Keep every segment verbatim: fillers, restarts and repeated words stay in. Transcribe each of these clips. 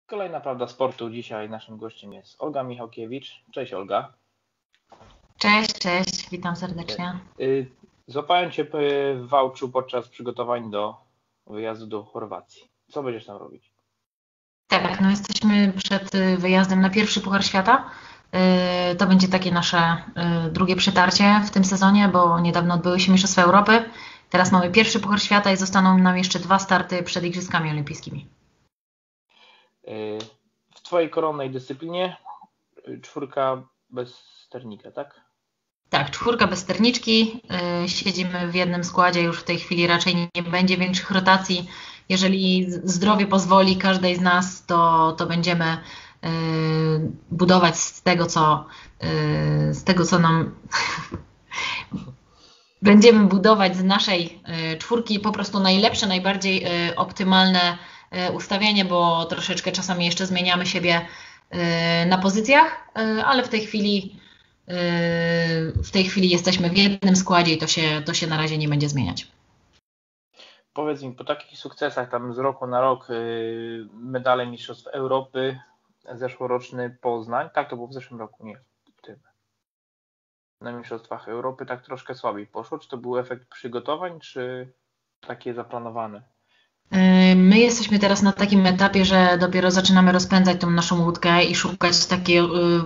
Kolejna prawda sportu. Dzisiaj naszym gościem jest Olga Michałkiewicz. Cześć Olga. Cześć, cześć, witam serdecznie. Złapałem Cię w Wałczu podczas przygotowań do wyjazdu do Chorwacji. Co będziesz tam robić? Tak, no jesteśmy przed wyjazdem na pierwszy Puchar Świata. To będzie takie nasze drugie przetarcie w tym sezonie, bo niedawno odbyły się Mistrzostwa Europy. Teraz mamy pierwszy Puchar Świata i zostaną nam jeszcze dwa starty przed Igrzyskami Olimpijskimi. W Twojej koronnej dyscyplinie czwórka bez sternika, tak? Tak, czwórka bez sterniczki. Siedzimy w jednym składzie, już w tej chwili raczej nie będzie większych rotacji. Jeżeli zdrowie pozwoli każdej z nas, to, to będziemy budować z tego, co, z tego, co nam... Będziemy budować z naszej czwórki po prostu najlepsze, najbardziej optymalne ustawienie, bo troszeczkę czasami jeszcze zmieniamy siebie na pozycjach, ale w tej chwili w tej chwili jesteśmy w jednym składzie i to się, to się na razie nie będzie zmieniać. Powiedz mi, po takich sukcesach tam z roku na rok medale Mistrzostw Europy, zeszłoroczny Poznań, tak to było w zeszłym roku, nie w tym. Na Mistrzostwach Europy tak troszkę słabiej poszło. Czy to był efekt przygotowań, czy takie zaplanowane? My jesteśmy teraz na takim etapie, że dopiero zaczynamy rozpędzać tą naszą łódkę i szukać takiej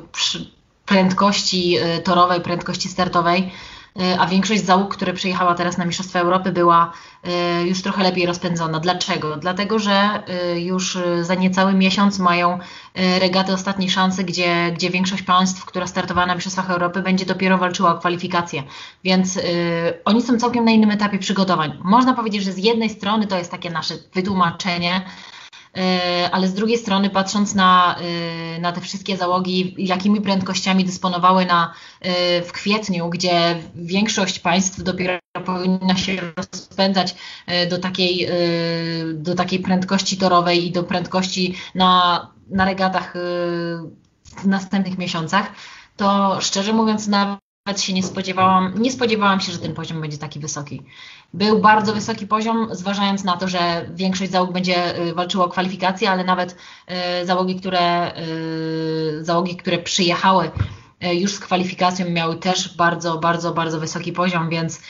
prędkości torowej, prędkości startowej, a większość załóg, które przyjechała teraz na Mistrzostwa Europy, była już trochę lepiej rozpędzona. Dlaczego? Dlatego, że już za niecały miesiąc mają regaty ostatniej szansy, gdzie, gdzie większość państw, która startowała na Mistrzostwach Europy, będzie dopiero walczyła o kwalifikacje. Więc yy, oni są całkiem na innym etapie przygotowań. Można powiedzieć, że z jednej strony to jest takie nasze wytłumaczenie, ale z drugiej strony patrząc na, na te wszystkie załogi, jakimi prędkościami dysponowały na, w kwietniu, gdzie większość państw dopiero powinna się rozpędzać do takiej, do takiej prędkości torowej i do prędkości na, na regatach w następnych miesiącach, to szczerze mówiąc nawet się nie spodziewałam, nie spodziewałam się, że ten poziom będzie taki wysoki. Był bardzo wysoki poziom, zważając na to, że większość załóg będzie walczyła o kwalifikacje, ale nawet załogi, które, załogi, które przyjechały już z kwalifikacją, miały też bardzo, bardzo, bardzo wysoki poziom, więc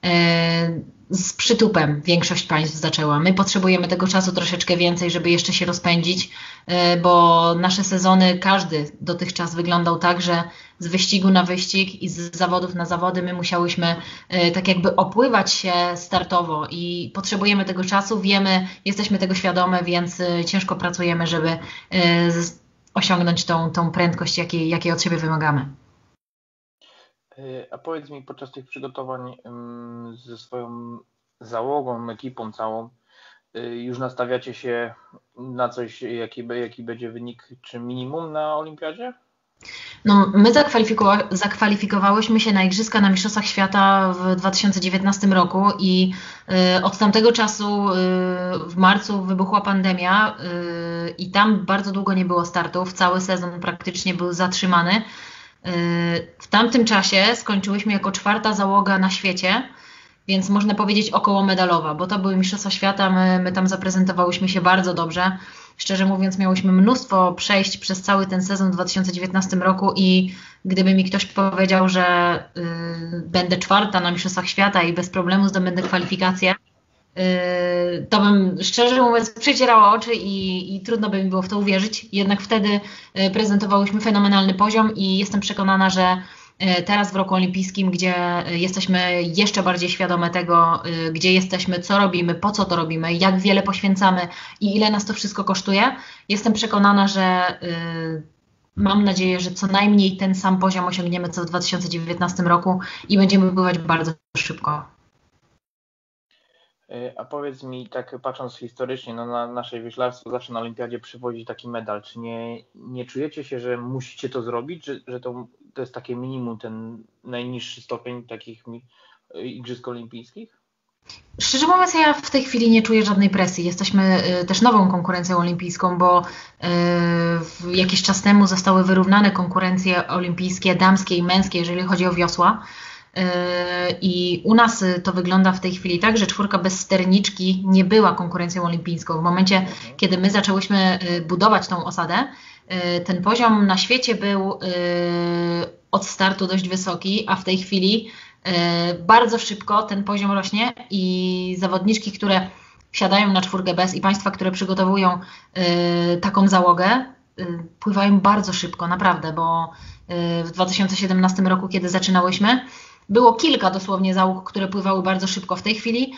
z przytupem większość państw zaczęła. My potrzebujemy tego czasu troszeczkę więcej, żeby jeszcze się rozpędzić, bo nasze sezony, każdy dotychczas wyglądał tak, że z wyścigu na wyścig i z zawodów na zawody my musiałyśmy tak jakby opływać się startowo i potrzebujemy tego czasu, wiemy, jesteśmy tego świadome, więc ciężko pracujemy, żeby osiągnąć tą, tą prędkość, jakiej, jakiej od siebie wymagamy. A powiedz mi, podczas tych przygotowań ze swoją załogą, ekipą całą, już nastawiacie się na coś, jaki, jaki będzie wynik, czy minimum na olimpiadzie? No, my zakwalifikowa- zakwalifikowałyśmy się na Igrzyska na Mistrzostwach Świata w dwa tysiące dziewiętnastym roku i y, od tamtego czasu y, w marcu wybuchła pandemia y, i tam bardzo długo nie było startów, cały sezon praktycznie był zatrzymany. W tamtym czasie skończyłyśmy jako czwarta załoga na świecie, więc można powiedzieć około medalowa, bo to były Mistrzostwa Świata, my, my tam zaprezentowałyśmy się bardzo dobrze. Szczerze mówiąc, miałyśmy mnóstwo przejść przez cały ten sezon w dwa tysiące dziewiętnastym roku i gdyby mi ktoś powiedział, że y, będę czwarta na Mistrzostwach Świata i bez problemu zdobędę kwalifikację, to bym szczerze mówiąc przecierała oczy i, i trudno by mi było w to uwierzyć. Jednak wtedy prezentowałyśmy fenomenalny poziom i jestem przekonana, że teraz w roku olimpijskim, gdzie jesteśmy jeszcze bardziej świadome tego, gdzie jesteśmy, co robimy, po co to robimy, jak wiele poświęcamy i ile nas to wszystko kosztuje, jestem przekonana, że mam nadzieję, że co najmniej ten sam poziom osiągniemy co w dwa tysiące dziewiętnastym roku i będziemy pływać bardzo szybko. A powiedz mi, tak patrząc historycznie, no na nasze wioślarstwo zawsze na olimpiadzie przywodzi taki medal. Czy nie, nie czujecie się, że musicie to zrobić, że, że to, to jest takie minimum, ten najniższy stopień takich igrzysk olimpijskich? Szczerze mówiąc, ja w tej chwili nie czuję żadnej presji. Jesteśmy też nową konkurencją olimpijską, bo jakiś czas temu zostały wyrównane konkurencje olimpijskie damskie i męskie, jeżeli chodzi o wiosła. I u nas to wygląda w tej chwili tak, że czwórka bez sterniczki nie była konkurencją olimpijską. W momencie, mhm. kiedy my zaczęłyśmy budować tą osadę, ten poziom na świecie był od startu dość wysoki, a w tej chwili bardzo szybko ten poziom rośnie i zawodniczki, które wsiadają na czwórkę bez i państwa, które przygotowują taką załogę, pływają bardzo szybko, naprawdę, bo w dwa tysiące siedemnastym roku, kiedy zaczynałyśmy, było kilka dosłownie załóg, które pływały bardzo szybko. W tej chwili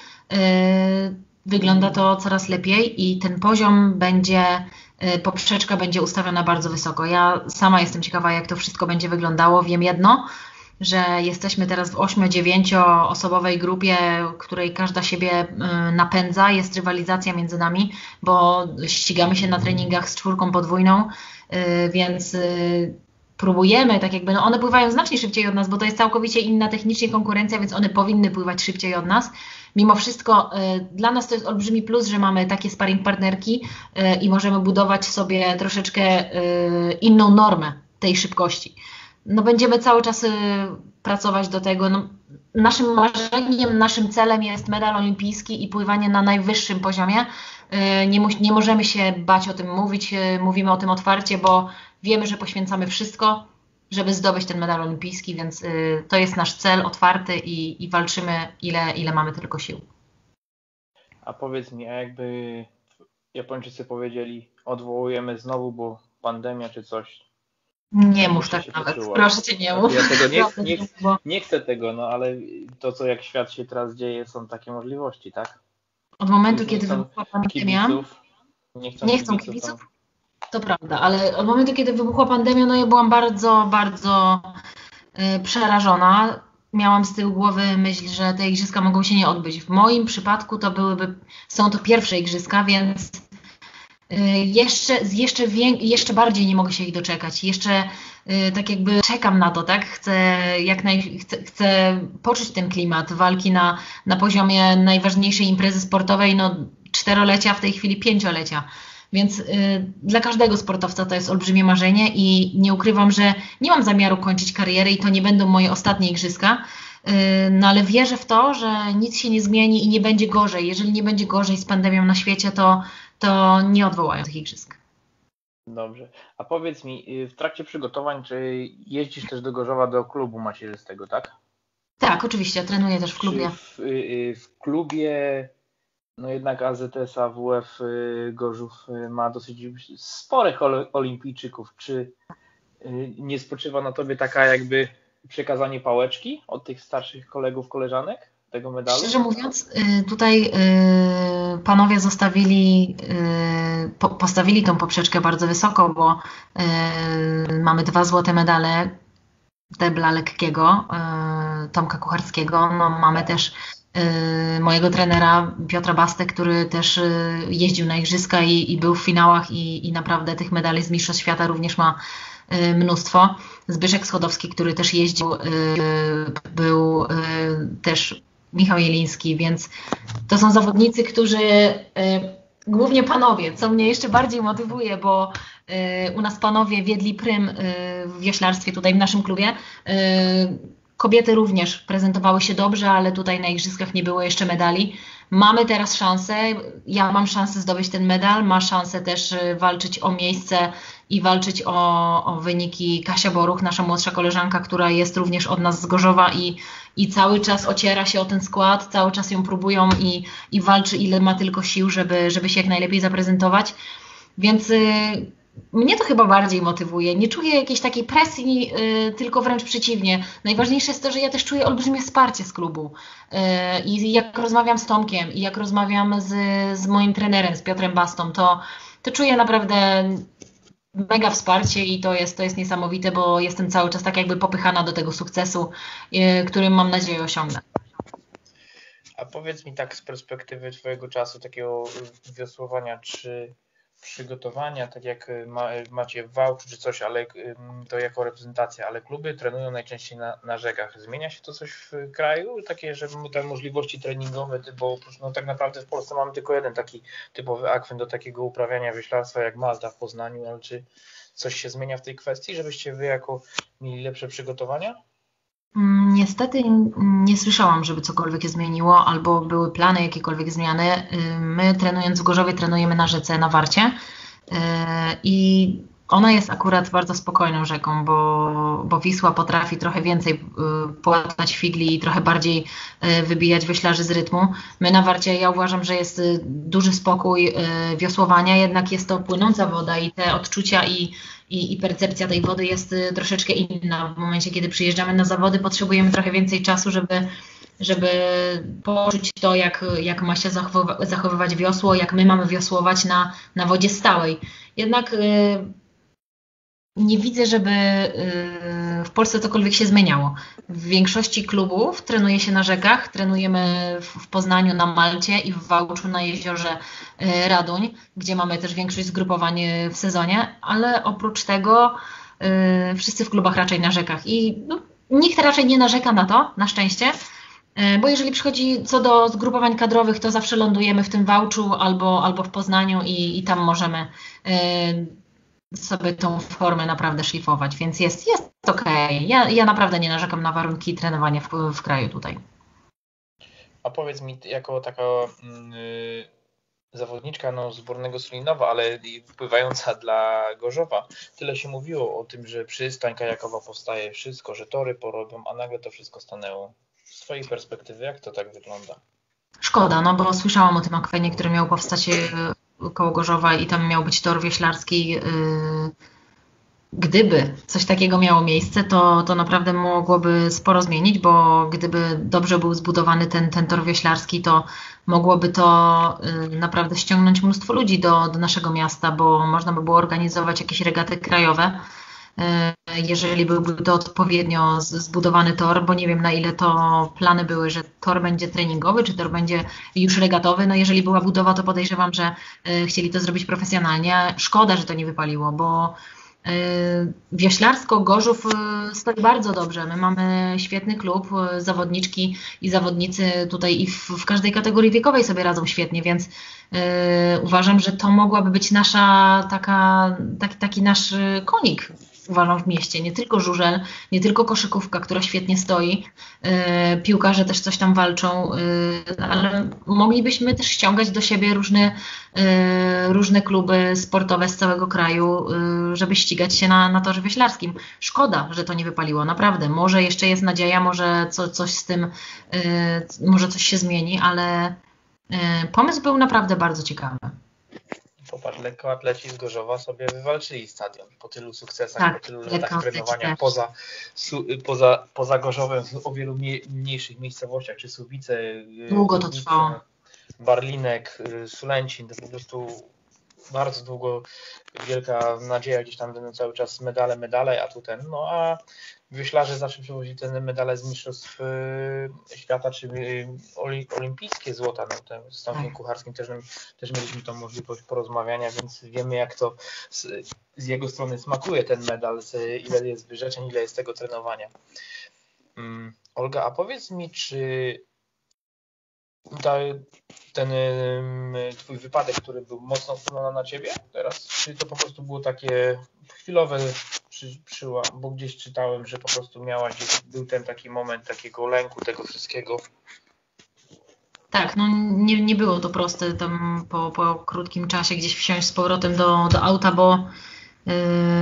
wygląda to coraz lepiej i ten poziom będzie, poprzeczka będzie ustawiona bardzo wysoko. Ja sama jestem ciekawa, jak to wszystko będzie wyglądało. Wiem jedno, że jesteśmy teraz w ośmio-dziewięcioosobowej grupie, której każda siebie napędza, jest rywalizacja między nami, bo ścigamy się na treningach z czwórką podwójną, więc próbujemy, tak jakby, no one pływają znacznie szybciej od nas, bo to jest całkowicie inna technicznie konkurencja, więc one powinny pływać szybciej od nas. Mimo wszystko dla nas to jest olbrzymi plus, że mamy takie sparring partnerki i możemy budować sobie troszeczkę inną normę tej szybkości. No będziemy cały czas pracować do tego. No, naszym marzeniem, naszym celem jest medal olimpijski i pływanie na najwyższym poziomie. Nie, mu, nie możemy się bać o tym mówić, mówimy o tym otwarcie, bo wiemy, że poświęcamy wszystko, żeby zdobyć ten medal olimpijski, więc to jest nasz cel otwarty i, i walczymy ile, ile mamy tylko sił. A powiedz mi, a jakby Japończycy powiedzieli, odwołujemy znowu, bo pandemia czy coś. Nie mów tak nawet, poczuła. Proszę Cię nie mów. Ja tego nie, nie, nie, nie chcę tego, no ale to, co jak świat się teraz dzieje, są takie możliwości, tak? Od momentu, kiedy wybuchła pandemia, kibiców, nie chcą, nie chcą kibiców, kibiców to prawda, ale od momentu, kiedy wybuchła pandemia, no ja byłam bardzo, bardzo y, przerażona. Miałam z tyłu głowy myśl, że te igrzyska mogą się nie odbyć. W moim przypadku to byłyby, są to pierwsze igrzyska, więc Jeszcze, jeszcze, jeszcze bardziej nie mogę się ich doczekać. Jeszcze tak jakby czekam na to, tak? Chcę, jak naj, chcę, chcę poczuć ten klimat walki na, na poziomie najważniejszej imprezy sportowej, no czterolecia, w tej chwili pięciolecia. Więc y, dla każdego sportowca to jest olbrzymie marzenie i nie ukrywam, że nie mam zamiaru kończyć kariery i to nie będą moje ostatnie igrzyska. Y, no ale wierzę w to, że nic się nie zmieni i nie będzie gorzej. Jeżeli nie będzie gorzej z pandemią na świecie, to to nie odwołają tych igrzysk. Dobrze. A powiedz mi, w trakcie przygotowań, czy jeździsz też do Gorzowa do klubu macierzystego, tak? Tak, oczywiście. Trenuję też w klubie. W, w klubie, no jednak A Z S A W F Gorzów ma dosyć sporych olimpijczyków. Czy nie spoczywa na tobie taka jakby przekazanie pałeczki od tych starszych kolegów, koleżanek? Tego medalu? Szczerze mówiąc, tutaj panowie zostawili, postawili tą poprzeczkę bardzo wysoko, bo mamy dwa złote medale debla lekkiego, Tomka Kucharskiego. No, mamy też mojego trenera Piotra Bastę, który też jeździł na igrzyska i, i był w finałach i, i naprawdę tych medali z Mistrzostw Świata również ma mnóstwo. Zbyszek Schodowski, który też jeździł, był też Michał Jeliński, więc to są zawodnicy, którzy, y, głównie panowie, co mnie jeszcze bardziej motywuje, bo y, u nas panowie wiedli prym y, w wioślarstwie tutaj w naszym klubie. Y, kobiety również prezentowały się dobrze, ale tutaj na igrzyskach nie było jeszcze medali. Mamy teraz szansę, ja mam szansę zdobyć ten medal, ma szansę też walczyć o miejsce i walczyć o, o wyniki Kasia Boruch, nasza młodsza koleżanka, która jest również od nas z Gorzowa i, i cały czas ociera się o ten skład, cały czas ją próbują i, i walczy ile ma tylko sił, żeby, żeby się jak najlepiej zaprezentować. Więc y, mnie to chyba bardziej motywuje. Nie czuję jakiejś takiej presji, y, tylko wręcz przeciwnie. Najważniejsze jest to, że ja też czuję olbrzymie wsparcie z klubu. Y, I jak rozmawiam z Tomkiem i jak rozmawiam z, z moim trenerem, z Piotrem Bastą, to, to czuję naprawdę mega wsparcie i to jest, to jest niesamowite, bo jestem cały czas tak jakby popychana do tego sukcesu, y, którym mam nadzieję osiągnę. A powiedz mi tak z perspektywy twojego czasu, takiego wiosłowania, czy przygotowania, tak jak ma, macie w Wałczu czy coś, ale to jako reprezentacja, ale kluby trenują najczęściej na, na rzekach. Zmienia się to coś w kraju? Takie, że te możliwości treningowe, bo no, tak naprawdę w Polsce mamy tylko jeden taki typowy akwen do takiego uprawiania wioślarstwa jak Malta w Poznaniu, ale czy coś się zmienia w tej kwestii, żebyście wy jako mieli lepsze przygotowania? Niestety nie słyszałam, żeby cokolwiek się zmieniło albo były plany jakiekolwiek zmiany. My trenując w Gorzowie trenujemy na rzece, na Warcie i ona jest akurat bardzo spokojną rzeką, bo, bo Wisła potrafi trochę więcej połatać figli i trochę bardziej wybijać wioślarzy z rytmu. My na Warcie, ja uważam, że jest duży spokój wiosłowania, jednak jest to płynąca woda i te odczucia i I, i percepcja tej wody jest troszeczkę inna. W momencie, kiedy przyjeżdżamy na zawody, potrzebujemy trochę więcej czasu, żeby, żeby poczuć to, jak, jak ma się zachowywać, zachowywać wiosło, jak my mamy wiosłować na, na wodzie stałej. Jednak y, nie widzę, żeby y, w Polsce cokolwiek się zmieniało. W większości klubów trenuje się na rzekach, trenujemy w, w Poznaniu, na Malcie i w Wałczu na jeziorze y, Raduń, gdzie mamy też większość zgrupowań w sezonie, ale oprócz tego y, wszyscy w klubach raczej na rzekach i no, nikt raczej nie narzeka na to, na szczęście, y, bo jeżeli przychodzi co do zgrupowań kadrowych, to zawsze lądujemy w tym Wałczu albo, albo w Poznaniu i, i tam możemy y, sobie tą formę naprawdę szlifować, więc jest, jest okej. Okay. Ja, ja naprawdę nie narzekam na warunki trenowania w, w kraju tutaj. A powiedz mi, jako taka yy, zawodniczka no, z Bornego Sulinowa, ale wpływająca dla Gorzowa, tyle się mówiło o tym, że przystań kajakowa powstaje wszystko, że tory porobią, a nagle to wszystko stanęło. Z twojej perspektywy, jak to tak wygląda? Szkoda, no bo słyszałam o tym akwenie, który miał powstać koło Gorzowa i tam miał być tor wioślarski. Gdyby coś takiego miało miejsce, to, to naprawdę mogłoby sporo zmienić, bo gdyby dobrze był zbudowany ten, ten tor wioślarski, to mogłoby to naprawdę ściągnąć mnóstwo ludzi do, do naszego miasta, bo można by było organizować jakieś regaty krajowe, jeżeli byłby to odpowiednio zbudowany tor, bo nie wiem, na ile to plany były, że tor będzie treningowy, czy tor będzie już regatowy. No jeżeli była budowa, to podejrzewam, że chcieli to zrobić profesjonalnie. Szkoda, że to nie wypaliło, bo wioślarsko Gorzów stoi bardzo dobrze. My mamy świetny klub, zawodniczki i zawodnicy tutaj i w, w każdej kategorii wiekowej sobie radzą świetnie, więc yy, uważam, że to mogłaby być nasza taka, taki, taki nasz konik, uważam, w mieście. Nie tylko żużel, nie tylko koszykówka, która świetnie stoi, yy, piłkarze też coś tam walczą, yy, ale moglibyśmy też ściągać do siebie różne, yy, różne kluby sportowe z całego kraju, yy, żeby ścigać się na, na torze wioślarskim. Szkoda, że to nie wypaliło, naprawdę. Może jeszcze jest nadzieja, może co, coś z tym, yy, może coś się zmieni, ale yy, pomysł był naprawdę bardzo ciekawy. Popatrz, lekkoatleci z Gorzowa sobie wywalczyli stadion po tylu sukcesach, tak, po tylu latach trenowania poza, su, poza, poza Gorzowem o wielu mniejszych miejscowościach, czy Subice, długo to trwało. Barlinek, Sulęcin, to po prostu bardzo długo, wielka nadzieja, gdzieś tam będą cały czas medale, medale, a tu ten, no a wioślarze zawsze przywozili te medale z mistrzostw świata, czy olimpijskie złota, no ten, z Tomkiem Kucharskim też, też mieliśmy tą możliwość porozmawiania, więc wiemy, jak to z, z jego strony smakuje ten medal, z, ile jest wyrzeczeń, ile jest tego trenowania. Um, Olga, a powiedz mi, czy ta, ten um, twój wypadek, który był mocno wpłynął na ciebie teraz, czy to po prostu było takie chwilowe, przy, przyła, bo gdzieś czytałem, że po prostu miałaś, był ten taki moment takiego lęku tego wszystkiego. Tak, no nie, nie było to proste tam po, po krótkim czasie gdzieś wsiąść z powrotem do, do auta, bo yy,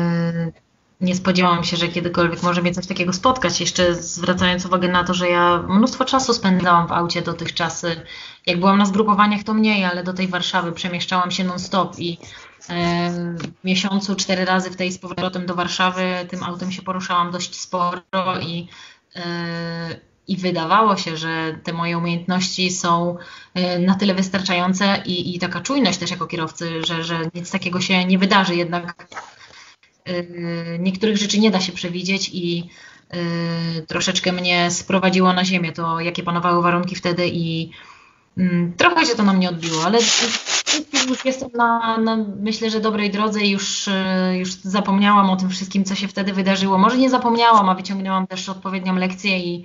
nie spodziewałam się, że kiedykolwiek może mnie coś takiego spotkać. Jeszcze zwracając uwagę na to, że ja mnóstwo czasu spędzałam w aucie dotychczas. Jak byłam na zgrupowaniach, to mniej, ale do tej Warszawy przemieszczałam się non-stop i w miesiącu cztery razy w tej z powrotem do Warszawy tym autem się poruszałam dość sporo i, i wydawało się, że te moje umiejętności są na tyle wystarczające i, i taka czujność też jako kierowcy, że, że nic takiego się nie wydarzy, jednak niektórych rzeczy nie da się przewidzieć i troszeczkę mnie sprowadziło na ziemię to, jakie panowały warunki wtedy i trochę się to na mnie odbiło, ale już jestem na, na myślę, że dobrej drodze i już, już zapomniałam o tym wszystkim, co się wtedy wydarzyło. Może nie zapomniałam, a wyciągnęłam też odpowiednią lekcję i,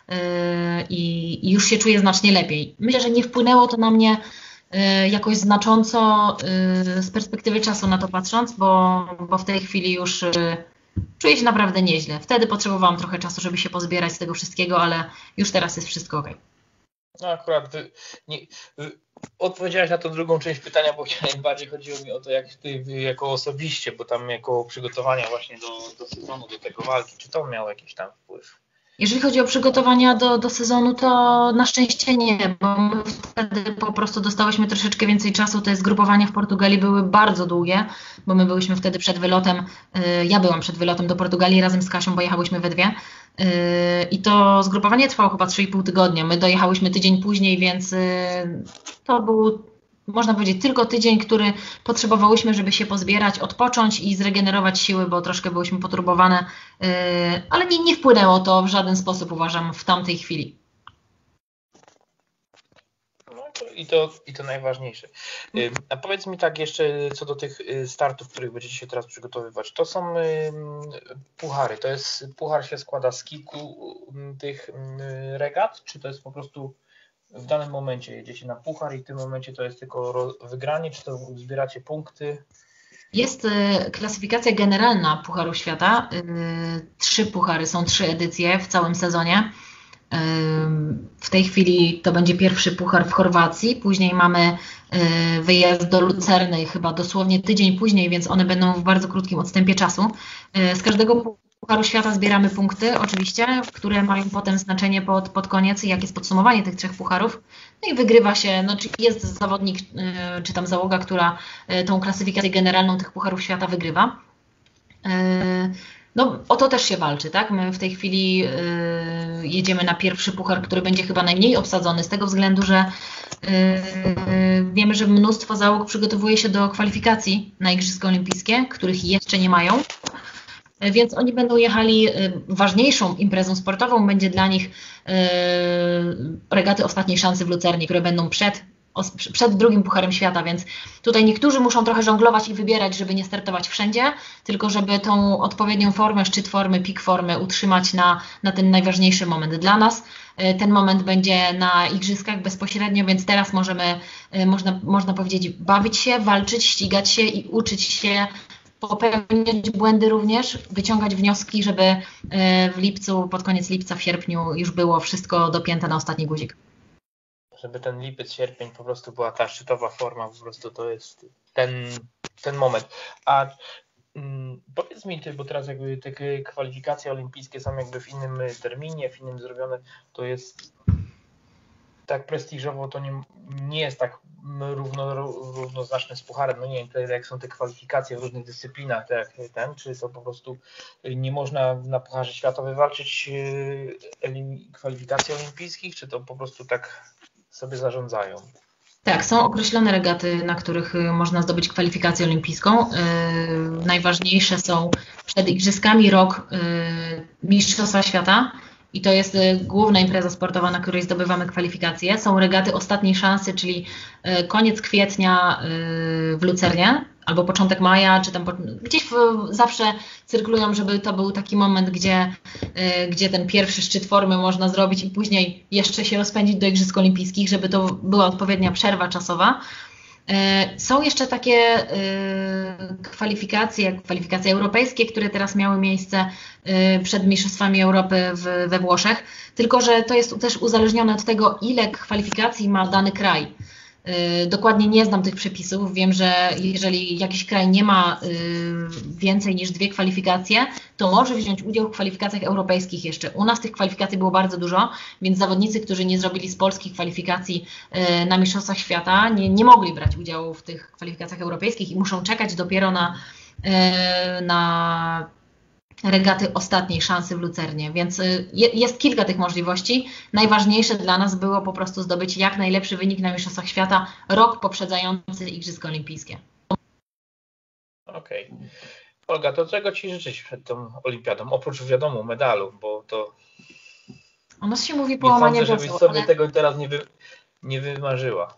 i, i już się czuję znacznie lepiej. Myślę, że nie wpłynęło to na mnie jakoś znacząco z perspektywy czasu na to patrząc, bo, bo w tej chwili już czuję się naprawdę nieźle. Wtedy potrzebowałam trochę czasu, żeby się pozbierać z tego wszystkiego, ale już teraz jest wszystko ok. No akurat wy, nie, wy odpowiedziałaś na tą drugą część pytania, bo bardziej chodziło mi o to, jak ty jako osobiście, bo tam jako przygotowania właśnie do, do sezonu, do tego walki, czy to miało jakiś tam wpływ? Jeżeli chodzi o przygotowania do, do sezonu, to na szczęście nie, bo my wtedy po prostu dostałyśmy troszeczkę więcej czasu. Te zgrupowania w Portugalii były bardzo długie, bo my byłyśmy wtedy przed wylotem, ja byłam przed wylotem do Portugalii razem z Kasią, bo jechałyśmy we dwie i to zgrupowanie trwało chyba trzy i pół tygodnia. My dojechałyśmy tydzień później, więc to był, można powiedzieć, tylko tydzień, który potrzebowałyśmy, żeby się pozbierać, odpocząć i zregenerować siły, bo troszkę byłyśmy poturbowane, ale nie, nie wpłynęło to w żaden sposób, uważam, w tamtej chwili. No to, i, to, i to najważniejsze. A powiedz mi tak jeszcze co do tych startów, których będziecie się teraz przygotowywać. To są puchary, to jest, puchar się składa z kilku tych regat, czy to jest po prostu w danym momencie jedziecie na puchar i w tym momencie to jest tylko wygranie, czy to zbieracie punkty? Jest klasyfikacja generalna Pucharu Świata. Trzy puchary, są trzy edycje w całym sezonie. W tej chwili to będzie pierwszy puchar w Chorwacji, później mamy wyjazd do Lucerny chyba dosłownie tydzień później, więc one będą w bardzo krótkim odstępie czasu. Z każdego Pucharu Świata zbieramy punkty oczywiście, które mają potem znaczenie pod, pod koniec, jak jest podsumowanie tych trzech pucharów. No i wygrywa się, no czy jest zawodnik, czy tam załoga, która tą klasyfikację generalną tych Pucharów Świata wygrywa. No o to też się walczy, tak? My w tej chwili yy, jedziemy na pierwszy puchar, który będzie chyba najmniej obsadzony z tego względu, że yy, wiemy, że mnóstwo załóg przygotowuje się do kwalifikacji na Igrzyska Olimpijskie, których jeszcze nie mają. Więc oni będą jechali, ważniejszą imprezą sportową będzie dla nich regaty ostatniej szansy w Lucernie, które będą przed, przed drugim Pucharem Świata, więc tutaj niektórzy muszą trochę żonglować i wybierać, żeby nie startować wszędzie, tylko żeby tą odpowiednią formę, szczyt formy, pik formy utrzymać na, na ten najważniejszy moment dla nas. Ten moment będzie na igrzyskach bezpośrednio, więc teraz możemy, można, można powiedzieć, bawić się, walczyć, ścigać się i uczyć się, popełniać błędy również, wyciągać wnioski, żeby w lipcu, pod koniec lipca, w sierpniu już było wszystko dopięte na ostatni guzik. Żeby ten lipiec, sierpień po prostu była ta szczytowa forma, po prostu to jest ten, ten moment. A mm, powiedz mi ty, bo teraz jakby te kwalifikacje olimpijskie są jakby w innym terminie, w innym zrobione, to jest tak prestiżowo, to nie, nie jest tak równo, równoznaczne z pucharem. No nie wiem, te, jak są te kwalifikacje w różnych dyscyplinach, tak jak ten, czy to po prostu nie można na Pucharze Świata wywalczyć kwalifikacji olimpijskich, czy to po prostu tak sobie zarządzają? Tak, są określone regaty, na których można zdobyć kwalifikację olimpijską. Yy, najważniejsze są przed Igrzyskami rok yy, Mistrzostwa Świata. I to jest główna impreza sportowa, na której zdobywamy kwalifikacje. Są regaty ostatniej szansy, czyli koniec kwietnia w Lucernie, albo początek maja, czy tam gdzieś zawsze cyrkulują, żeby to był taki moment, gdzie, gdzie ten pierwszy szczyt formy można zrobić i później jeszcze się rozpędzić do Igrzysk Olimpijskich, żeby to była odpowiednia przerwa czasowa. Są jeszcze takie kwalifikacje, kwalifikacje europejskie, które teraz miały miejsce przed Mistrzostwami Europy w, we Włoszech, tylko że to jest też uzależnione od tego, ile kwalifikacji ma dany kraj. Dokładnie nie znam tych przepisów. Wiem, że jeżeli jakiś kraj nie ma więcej niż dwie kwalifikacje, to może wziąć udział w kwalifikacjach europejskich jeszcze. U nas tych kwalifikacji było bardzo dużo, więc zawodnicy, którzy nie zrobili z polskich kwalifikacji na Mistrzostwach Świata, nie, nie mogli brać udziału w tych kwalifikacjach europejskich i muszą czekać dopiero na, na regaty ostatniej szansy w Lucernie, więc jest kilka tych możliwości. Najważniejsze dla nas było po prostu zdobyć jak najlepszy wynik na Mistrzostwach Świata rok poprzedzający Igrzyska Olimpijskie. Okej. Okay. Olga, to czego Ci życzyć przed tą olimpiadą? Oprócz wiadomo medalu, bo to... O nas się mówi połamanie głosu, żebyś sobie ale... tego teraz nie, wy... nie wymarzyła.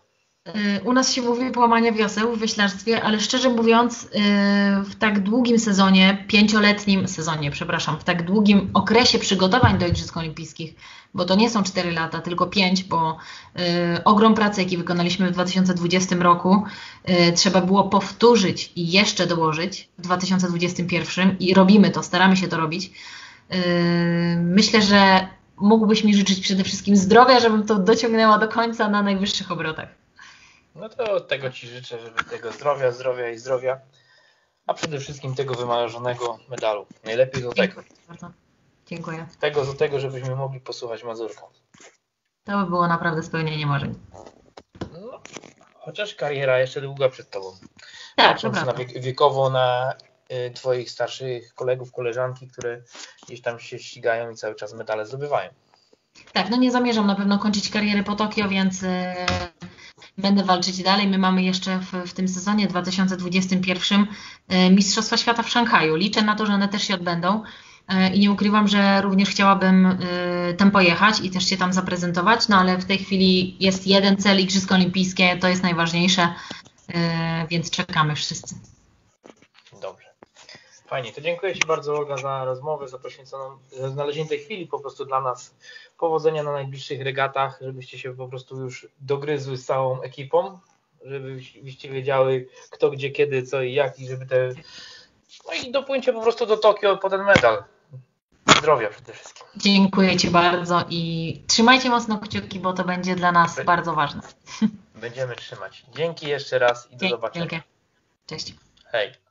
U nas się mówi połamanie wioseł w wioślarstwie, ale szczerze mówiąc w tak długim sezonie, pięcioletnim sezonie, przepraszam, w tak długim okresie przygotowań do Igrzysk Olimpijskich, bo to nie są cztery lata, tylko pięć, bo ogrom pracy, jaki wykonaliśmy w dwa tysiące dwudziestym roku, trzeba było powtórzyć i jeszcze dołożyć w dwa tysiące dwudziestym pierwszym i robimy to, staramy się to robić. Myślę, że mógłbyś mi życzyć przede wszystkim zdrowia, żebym to dociągnęła do końca na najwyższych obrotach. No to od tego Ci życzę, żeby tego zdrowia, zdrowia i zdrowia, a przede wszystkim tego wymarzonego medalu. Najlepiej do tego. Dziękuję bardzo. Dziękuję. Tego do tego, żebyśmy mogli posłuchać Mazurka. To by było naprawdę spełnienie marzeń. No, chociaż kariera jeszcze długa przed Tobą. Tak, Patrząc na wiek, wiekowo na y, Twoich starszych kolegów, koleżanki, które gdzieś tam się ścigają i cały czas medale zdobywają. Tak, no nie zamierzam na pewno kończyć kariery po Tokio, więc y, będę walczyć dalej. My mamy jeszcze w, w tym sezonie dwa tysiące dwudziestym pierwszym y, Mistrzostwa Świata w Szanghaju. Liczę na to, że one też się odbędą y, i nie ukrywam, że również chciałabym y, tam pojechać i też się tam zaprezentować, no ale w tej chwili jest jeden cel, Igrzyska Olimpijskie, to jest najważniejsze, y, więc czekamy wszyscy. Dobrze. Fajnie, to dziękuję Ci bardzo, Olga, za rozmowę, za poświęconą, za znalezienie tej chwili po prostu dla nas. Powodzenia na najbliższych regatach, żebyście się po prostu już dogryzły z całą ekipą, żebyście wiedziały kto, gdzie, kiedy, co i jak i żeby te... No i dopłyńcie po prostu do Tokio po ten medal. Zdrowia przede wszystkim. Dziękuję Ci bardzo i trzymajcie mocno kciuki, bo to będzie dla nas Be- bardzo ważne. Będziemy trzymać. Dzięki jeszcze raz i do Dzięki zobaczenia. Wielkie. Cześć. Hej.